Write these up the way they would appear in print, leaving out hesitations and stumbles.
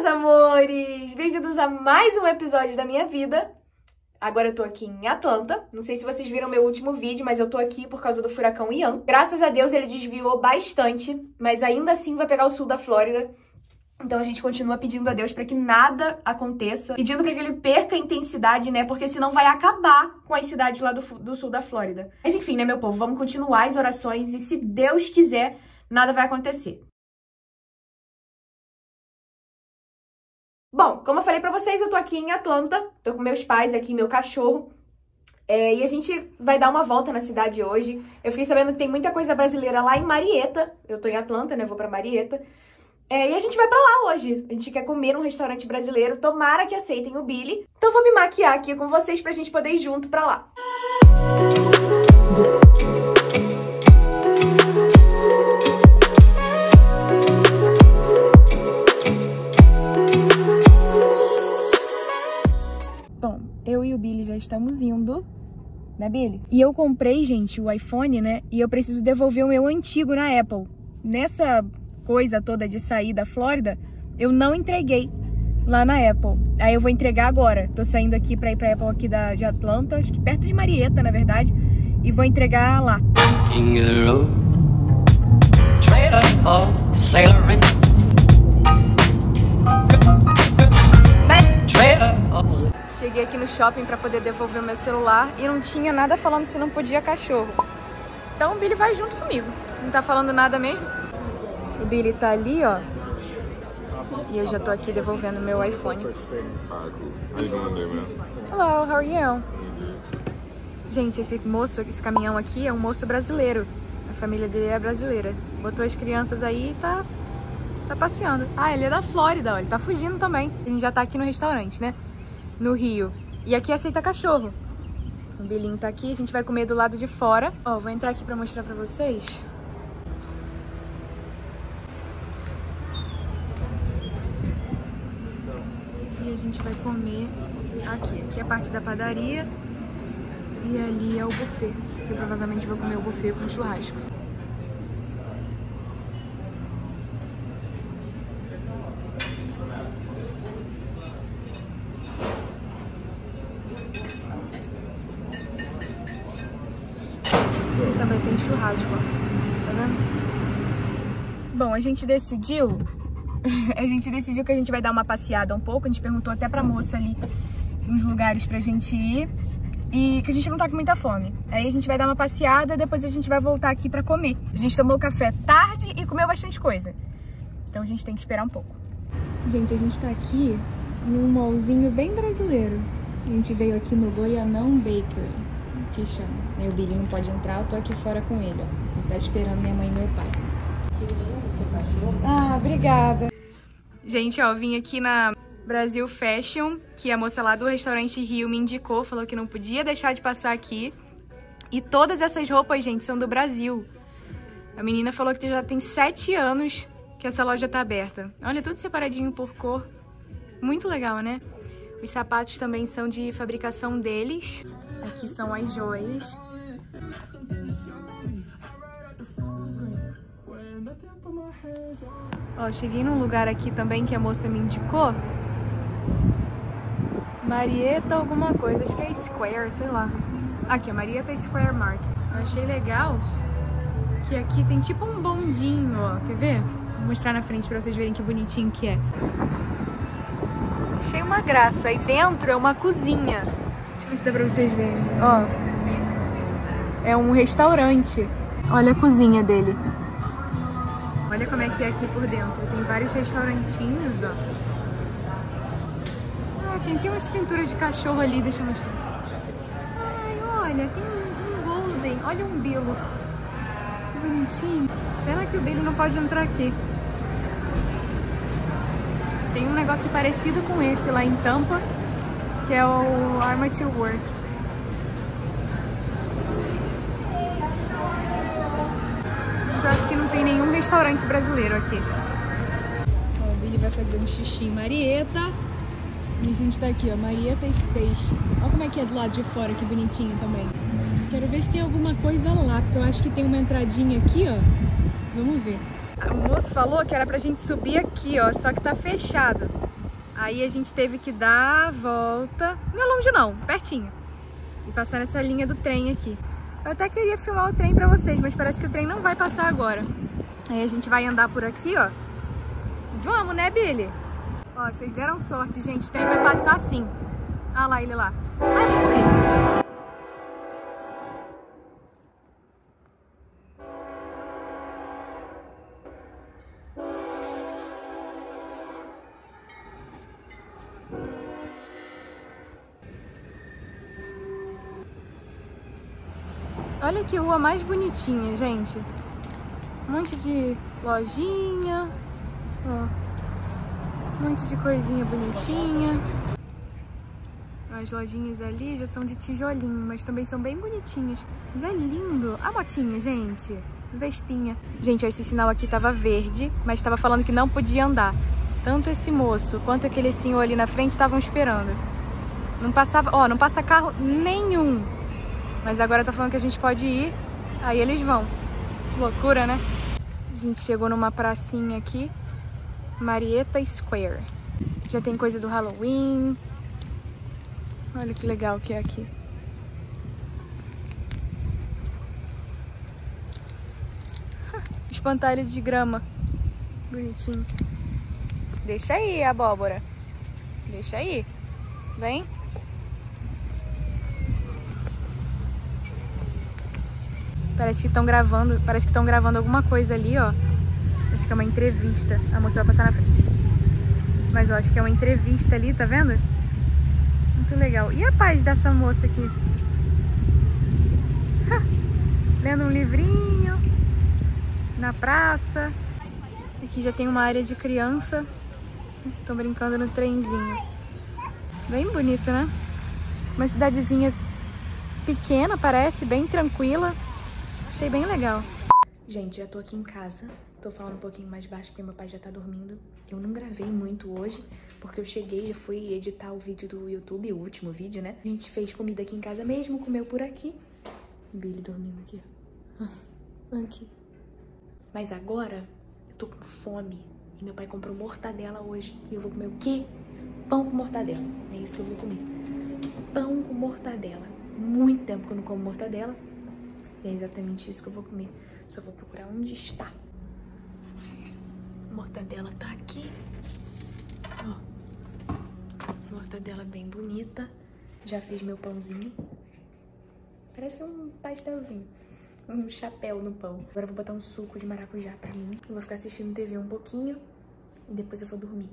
amores! Bem-vindos a mais um episódio da minha vida. Agora eu tô aqui em Atlanta. Não sei se vocês viram meu último vídeo, mas eu tô aqui por causa do furacão Ian. Graças a Deus ele desviou bastante, mas ainda assim vai pegar o sul da Flórida. Então a gente continua pedindo a Deus pra que nada aconteça, pedindo pra que ele perca a intensidade, né? Porque senão vai acabar com as cidades lá do sul da Flórida. Mas enfim, né, meu povo? Vamos continuar as orações e se Deus quiser, nada vai acontecer. Bom, como eu falei pra vocês, eu tô aqui em Atlanta, tô com meus pais aqui, meu cachorro, e a gente vai dar uma volta na cidade hoje. Eu fiquei sabendo que tem muita coisa brasileira lá em Marietta, eu tô em Atlanta, né, vou pra Marietta, e a gente vai pra lá hoje. A gente quer comer num restaurante brasileiro, tomara que aceitem o Billy. Então vou me maquiar aqui com vocês pra gente poder ir junto pra lá. Eu e o Billy já estamos indo, né, Billy? E eu comprei, gente, o iPhone, né? E eu preciso devolver o meu antigo na Apple. Nessa coisa toda de sair da Flórida, eu não entreguei lá na Apple. Aí eu vou entregar agora. Tô saindo aqui pra ir pra Apple aqui de Atlanta, acho que perto de Marietta, na verdade. E vou entregar lá. Cheguei aqui no shopping pra poder devolver o meu celular e não tinha nada falando se não podia cachorro. Então o Billy vai junto comigo. Não tá falando nada mesmo. O Billy tá ali, ó. E eu já tô aqui devolvendo meu iPhone. Hello, how are you? Gente, esse moço, esse caminhão aqui é um moço brasileiro. A família dele é brasileira. Botou as crianças aí e tá passeando. Ah, ele é da Flórida, ó. Ele tá fugindo também. A gente já tá aqui no restaurante, né? No Rio. E aqui aceita cachorro. O Bilinho tá aqui, a gente vai comer do lado de fora. Ó, vou entrar aqui pra mostrar pra vocês. E a gente vai comer aqui. Aqui é a parte da padaria. E ali é o buffet. Que eu provavelmente vou comer o buffet com churrasco. Também tem churrasco, ó. Tá vendo? Bom, a gente decidiu que a gente vai dar uma passeada um pouco. A gente perguntou até pra moça ali uns lugares pra gente ir e que a gente não tá com muita fome. Aí a gente vai dar uma passeada, depois a gente vai voltar aqui pra comer. A gente tomou café tarde e comeu bastante coisa. Então a gente tem que esperar um pouco. Gente, a gente tá aqui em um mallzinho bem brasileiro. A gente veio aqui no Goianão Bakery, que chama. Aí o Billy não pode entrar, eu tô aqui fora com ele, ó. Ele tá esperando minha mãe e meu pai. Ah, obrigada. Gente, ó, eu vim aqui na Brasil Fashion, que a moça lá do restaurante Rio me indicou, falou que não podia deixar de passar aqui. E todas essas roupas, gente, são do Brasil. A menina falou que já tem 7 anos que essa loja tá aberta. Olha, tudo separadinho por cor. Muito legal, né? Os sapatos também são de fabricação deles. Aqui são as joias. Ó, cheguei num lugar aqui também que a moça me indicou. Marietta alguma coisa, acho que é Square, sei lá. Aqui, Marietta Square Market. Eu achei legal que aqui tem tipo um bondinho, ó. Quer ver? Vou mostrar na frente pra vocês verem que bonitinho que é. Achei uma graça. Aí dentro é uma cozinha. Deixa eu ver se dá pra vocês verem. Ó. É um restaurante. Olha a cozinha dele. Olha como é que é aqui por dentro. Tem vários restaurantinhos, ó. Ah, tem até umas pinturas de cachorro ali. Deixa eu mostrar. Ai, olha. Tem um golden. Olha um bilo. Que bonitinho. Pena que o Billy não pode entrar aqui. Tem um negócio parecido com esse lá em Tampa, que é o Armature Works. Mas eu acho que não tem nenhum restaurante brasileiro aqui. Ó, o Billy vai fazer um xixi em Marietta. E a gente tá aqui, ó, Marietta Station. Olha como é que é do lado de fora, que bonitinho também. Quero ver se tem alguma coisa lá, porque eu acho que tem uma entradinha aqui, ó. Vamos ver. O moço falou que era pra gente subir aqui, ó, só que tá fechado. Aí a gente teve que dar a volta, não é longe não, pertinho, e passar nessa linha do trem aqui. Eu até queria filmar o trem pra vocês, mas parece que o trem não vai passar agora. Aí a gente vai andar por aqui, ó. Vamos, né, Billy? Ó, vocês deram sorte, gente, o trem vai passar assim. Ah lá, ele lá. Ai, eu vou correr. Olha que rua mais bonitinha, gente. Um monte de lojinha. Ó. Um monte de coisinha bonitinha. As lojinhas ali já são de tijolinho, mas também são bem bonitinhas. Mas é lindo. A motinha, gente. Vespinha. Gente, ó, esse sinal aqui tava verde, mas tava falando que não podia andar. Tanto esse moço quanto aquele senhor ali na frente estavam esperando. Não passava, ó, não passa carro nenhum. Mas agora tá falando que a gente pode ir, aí eles vão. Loucura, né? A gente chegou numa pracinha aqui, Marietta Square. Já tem coisa do Halloween. Olha que legal que é aqui. Espantalho de grama. Bonitinho. Deixa aí, abóbora. Deixa aí. Vem. Parece que estão gravando alguma coisa ali, ó. Acho que é uma entrevista. A moça vai passar na frente. Mas, ó, acho que é uma entrevista ali, tá vendo? Muito legal. E a paz dessa moça aqui? Lendo um livrinho. Na praça. Aqui já tem uma área de criança. Estão brincando no trenzinho. Bem bonito, né? Uma cidadezinha pequena, parece, bem tranquila. Achei bem legal. Gente, já tô aqui em casa. Tô falando um pouquinho mais baixo porque meu pai já tá dormindo. Eu não gravei muito hoje, porque eu cheguei, já fui editar o vídeo do YouTube, o último vídeo, né? A gente fez comida aqui em casa mesmo, comeu por aqui. Billy dormindo aqui. Aqui. Mas agora, eu tô com fome. E meu pai comprou mortadela hoje. E eu vou comer o quê? Pão com mortadela. É isso que eu vou comer. Pão com mortadela. Muito tempo que eu não como mortadela. E é exatamente isso que eu vou comer. Só vou procurar onde está. A mortadela tá aqui. Ó. Mortadela bem bonita. Já fiz meu pãozinho. Parece um pastelzinho. Um chapéu no pão. Agora eu vou botar um suco de maracujá pra mim. Eu vou ficar assistindo TV um pouquinho. E depois eu vou dormir.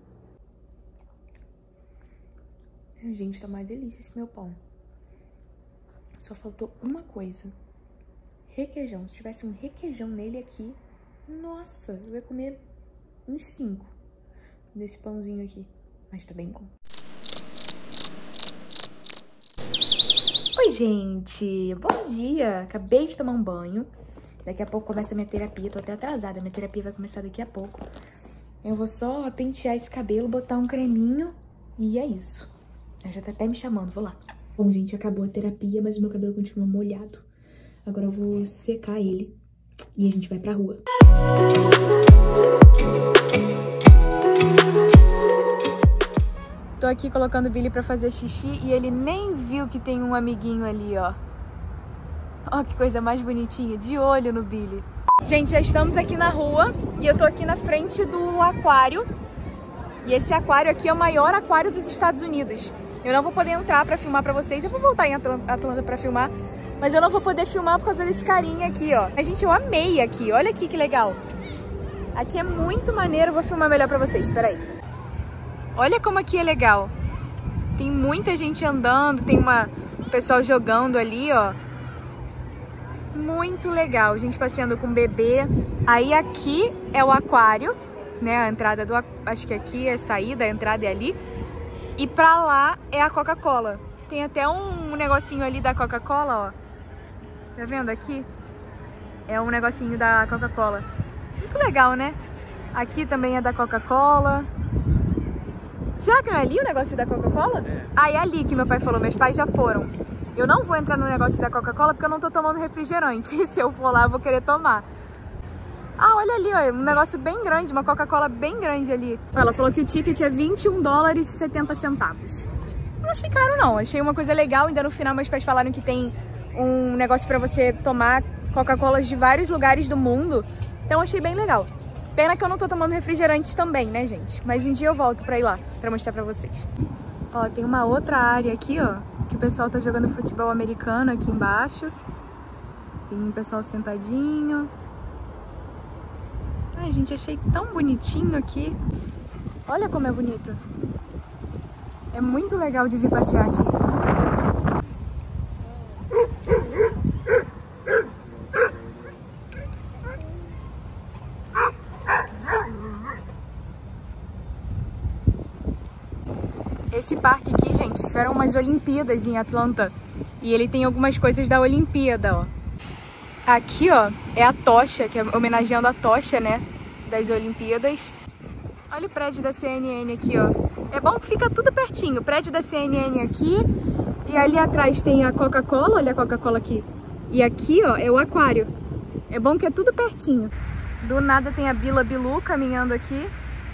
Gente, tá uma delícia esse meu pão. Só faltou uma coisa. Requeijão. Se tivesse um requeijão nele aqui, nossa, eu ia comer uns 5 desse pãozinho aqui. Mas tá bem bom. Oi, gente. Bom dia. Acabei de tomar um banho. Daqui a pouco começa a minha terapia. Tô até atrasada. Minha terapia vai começar daqui a pouco. Eu vou só pentear esse cabelo, botar um creminho e é isso. Ela já tá até me chamando. Vou lá. Bom, gente, acabou a terapia, mas o meu cabelo continua molhado. Agora eu vou secar ele e a gente vai pra rua. Tô aqui colocando o Billy pra fazer xixi e ele nem viu que tem um amiguinho ali, ó. Ó, que coisa mais bonitinha, de olho no Billy. Gente, já estamos aqui na rua e eu tô aqui na frente do aquário. E esse aquário aqui é o maior aquário dos Estados Unidos. Eu não vou poder entrar pra filmar pra vocês. Eu vou voltar em Atlanta pra filmar. Mas eu não vou poder filmar por causa desse carinha aqui, ó. A gente, eu amei aqui. Olha aqui que legal. Aqui é muito maneiro. Eu vou filmar melhor pra vocês. Espera aí. Olha como aqui é legal. Tem muita gente andando. Tem um pessoal jogando ali, ó. Muito legal. Gente passeando com bebê. Aí aqui é o aquário, né? A entrada do... Acho que aqui é a saída, a entrada é ali. E pra lá é a Coca-Cola. Tem até um negocinho ali da Coca-Cola, ó. Tá vendo aqui? É um negocinho da Coca-Cola. Muito legal, né? Aqui também é da Coca-Cola. Será que não é ali o negócio da Coca-Cola? É. Ah, é ali que meu pai falou. Meus pais já foram. Eu não vou entrar no negócio da Coca-Cola porque eu não tô tomando refrigerante. Se eu for lá, eu vou querer tomar. Ah, olha ali, ó, um negócio bem grande, uma Coca-Cola bem grande ali. Ela falou que o ticket é $21,70. Não achei caro não, achei uma coisa legal. Ainda no final meus pais falaram que tem um negócio pra você tomar Coca-Colas de vários lugares do mundo. Então achei bem legal. Pena que eu não tô tomando refrigerante também, né, gente? Mas um dia eu volto pra ir lá, pra mostrar pra vocês. Ó, tem uma outra área aqui, ó, que o pessoal tá jogando futebol americano aqui embaixo. Tem um pessoal sentadinho. Ai, gente, achei tão bonitinho aqui. Olha como é bonito. É muito legal de vir passear aqui. Esse parque aqui, gente, tiveram umas Olimpíadas em Atlanta. E ele tem algumas coisas da Olimpíada, ó. Aqui, ó, é a tocha, que é homenageando a tocha, né, das Olimpíadas. Olha o prédio da CNN aqui, ó. É bom que fica tudo pertinho. O prédio da CNN aqui. E ali atrás tem a Coca-Cola. Olha a Coca-Cola aqui. E aqui, ó, é o aquário. É bom que é tudo pertinho. Do nada tem a Bila Bilu caminhando aqui.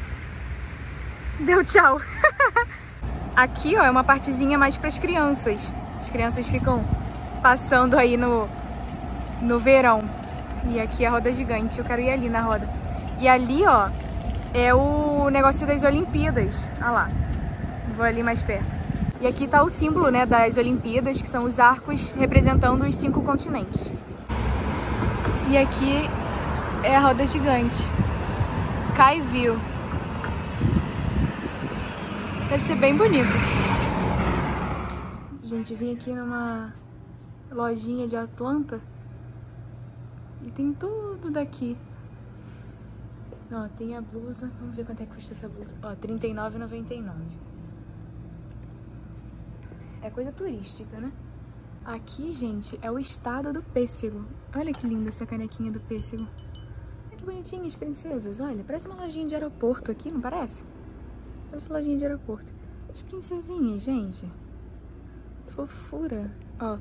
Deu tchau. Aqui, ó, é uma partezinha mais para as crianças. As crianças ficam passando aí no verão. E aqui é a roda gigante. Eu quero ir ali na roda. E ali, ó, é o negócio das Olimpíadas. Olha lá. Vou ali mais perto. E aqui tá o símbolo, né, das Olimpíadas, que são os arcos representando os 5 continentes. E aqui é a roda gigante. Sky View. Deve ser bem bonito. Gente, vim aqui numa lojinha de Atlanta. E tem tudo daqui. Ó, tem a blusa. Vamos ver quanto é que custa essa blusa. Ó, R$39,99. É coisa turística, né? Aqui, gente, é o estado do pêssego. Olha que linda essa canequinha do pêssego. Olha que bonitinhas, princesas. Olha, parece uma lojinha de aeroporto aqui, não parece? Parece lojinha de aeroporto. As princesinhas, gente. Fofura. Ó,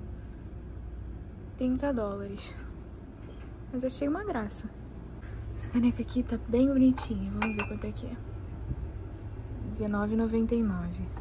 $30. Mas achei uma graça. Essa caneca aqui tá bem bonitinha. Vamos ver quanto é que é. R$19,99.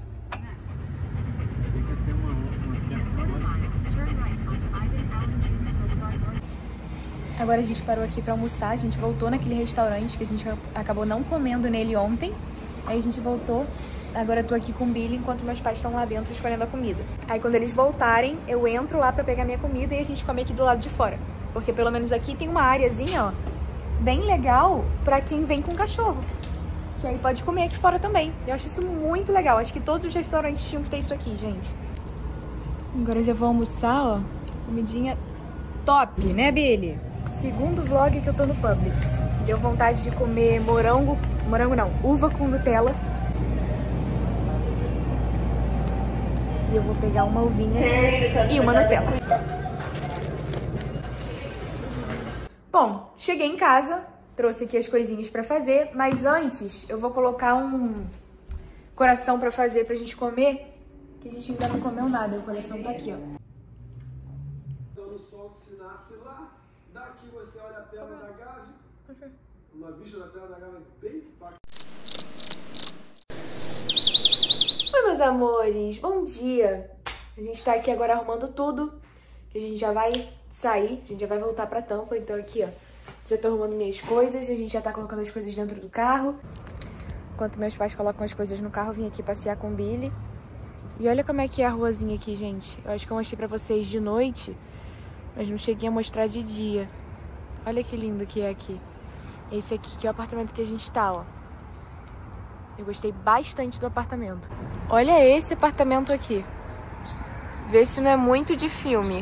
Agora a gente parou aqui pra almoçar. A gente voltou naquele restaurante que a gente acabou não comendo nele ontem. Aí a gente voltou. Agora eu tô aqui com o Billy enquanto meus pais estão lá dentro escolhendo a comida. Aí quando eles voltarem, eu entro lá pra pegar minha comida e a gente come aqui do lado de fora. Porque pelo menos aqui tem uma áreazinha, ó, bem legal pra quem vem com cachorro. Que aí pode comer aqui fora também. Eu acho isso muito legal. Acho que todos os restaurantes tinham que ter isso aqui, gente. Agora eu já vou almoçar, ó. Comidinha top, né, Billy? Segundo vlog que eu tô no Publix. Deu vontade de comer morango não, uva com Nutella. E eu vou pegar uma uvinha aqui e uma Nutella. Bom, cheguei em casa, trouxe aqui as coisinhas pra fazer, mas antes eu vou colocar um coração pra fazer pra gente comer, que a gente ainda não comeu nada, o coração tá aqui, ó. O sol se nasce lá, daqui você olha a perna da Gavi, uma vista da perna da Gavi bem bacana. Oi, meus amores, bom dia! A gente tá aqui agora arrumando tudo, que a gente já vai sair, a gente já vai voltar pra Tampa, então aqui, ó, já tô arrumando minhas coisas, a gente já tá colocando as coisas dentro do carro. Enquanto meus pais colocam as coisas no carro, eu vim aqui passear com o Billy. E olha como é que é a ruazinha aqui, gente. Eu acho que eu mostrei pra vocês de noite, mas não cheguei a mostrar de dia. Olha que lindo que é aqui. Esse aqui que é o apartamento que a gente tá, ó. Eu gostei bastante do apartamento. Olha esse apartamento aqui. Vê se não é muito de filme.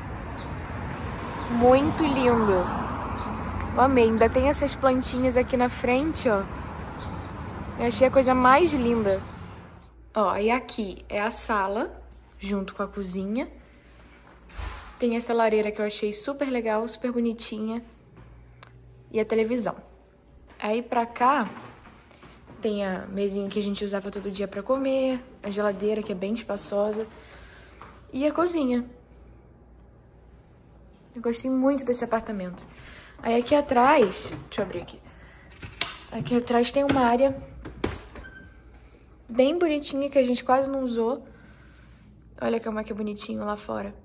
Muito lindo. Eu amei. Ainda tem essas plantinhas aqui na frente, ó. Eu achei a coisa mais linda. Ó, e aqui é a sala, junto com a cozinha. Tem essa lareira que eu achei super legal, super bonitinha. E a televisão. Aí pra cá, tem a mesinha que a gente usava todo dia pra comer. A geladeira, que é bem espaçosa. E a cozinha. Eu gostei muito desse apartamento. Aí aqui atrás, deixa eu abrir aqui. Aqui atrás tem uma área bem bonitinha que a gente quase não usou. Olha como é que é bonitinho lá fora.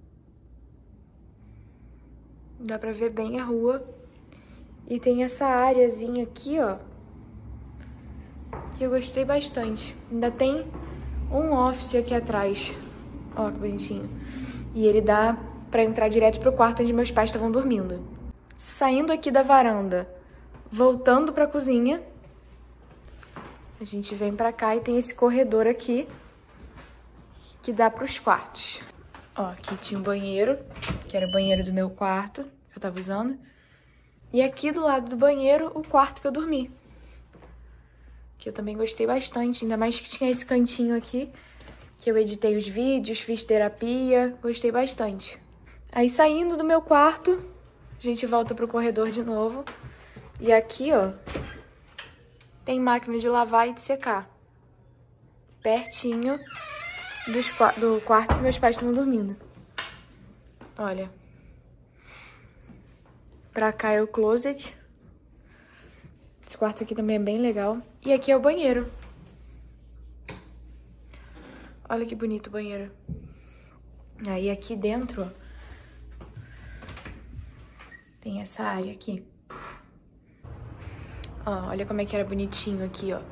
Dá pra ver bem a rua. E tem essa áreazinha aqui, ó, que eu gostei bastante. Ainda tem um office aqui atrás. Ó, que bonitinho. E ele dá pra entrar direto pro quarto onde meus pais estavam dormindo. Saindo aqui da varanda, voltando pra cozinha, a gente vem pra cá e tem esse corredor aqui que dá pros quartos. Ó, aqui tinha um banheiro, que era o banheiro do meu quarto, que eu tava usando. E aqui do lado do banheiro, o quarto que eu dormi. Que eu também gostei bastante, ainda mais que tinha esse cantinho aqui, que eu editei os vídeos, fiz terapia, gostei bastante. Aí saindo do meu quarto, a gente volta pro corredor de novo. E aqui, ó, tem máquina de lavar e de secar. Pertinho do quarto que meus pais estavam dormindo. Olha. Pra cá é o closet. Esse quarto aqui também é bem legal. E aqui é o banheiro. Olha que bonito o banheiro. Aí aqui dentro, ó, tem essa área aqui. Ó, olha como é que era bonitinho aqui, ó.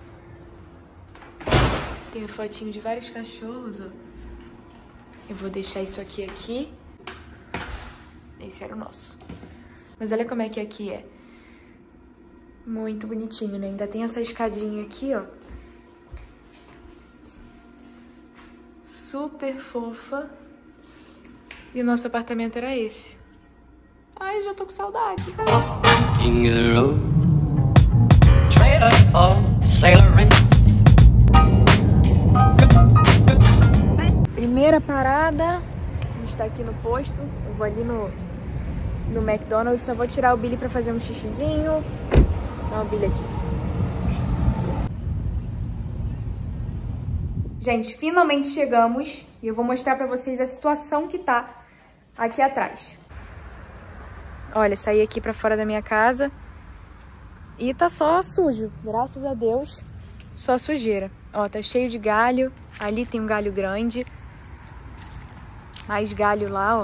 Tem a fotinho de vários cachorros, ó. Eu vou deixar isso aqui. Esse era o nosso. Mas olha como é que aqui é. Muito bonitinho, né? Ainda tem essa escadinha aqui, ó. Super fofa. E o nosso apartamento era esse. Ai, já tô com saudade. Primeira parada. A gente tá aqui no posto. Eu vou ali no McDonald's. Só vou tirar o Billy pra fazer um xixizinho. Dá o Billy aqui. Gente, finalmente chegamos. E eu vou mostrar pra vocês a situação que tá aqui atrás. Olha, saí aqui pra fora da minha casa. E tá só sujo. Graças a Deus, só sujeira. Ó, tá cheio de galho. Ali tem um galho grande. Mais galho lá, ó.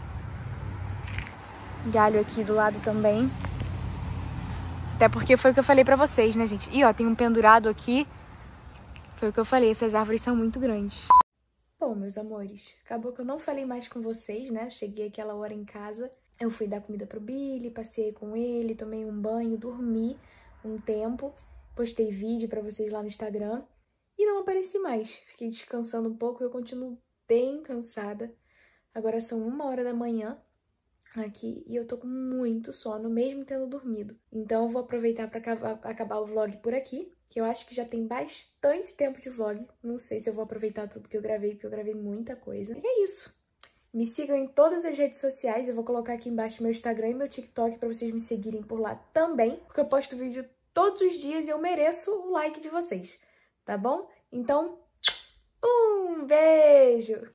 Galho aqui do lado também. Até porque foi o que eu falei pra vocês, né, gente? E, ó, tem um pendurado aqui. Foi o que eu falei, essas árvores são muito grandes. Bom, meus amores, acabou que eu não falei mais com vocês, né? Eu cheguei aquela hora em casa. Eu fui dar comida pro Billy, passei com ele, tomei um banho, dormi um tempo. Postei vídeo pra vocês lá no Instagram. E não apareci mais. Fiquei descansando um pouco e eu continuo bem cansada. Agora são 1h da manhã. Aqui, e eu tô com muito sono, mesmo tendo dormido. Então eu vou aproveitar pra acabar o vlog por aqui, que eu acho que já tem bastante tempo de vlog. Não sei se eu vou aproveitar tudo que eu gravei, porque eu gravei muita coisa. E é isso. Me sigam em todas as redes sociais, eu vou colocar aqui embaixo meu Instagram e meu TikTok pra vocês me seguirem por lá também, porque eu posto vídeo todos os dias e eu mereço o like de vocês, tá bom? Então, um beijo!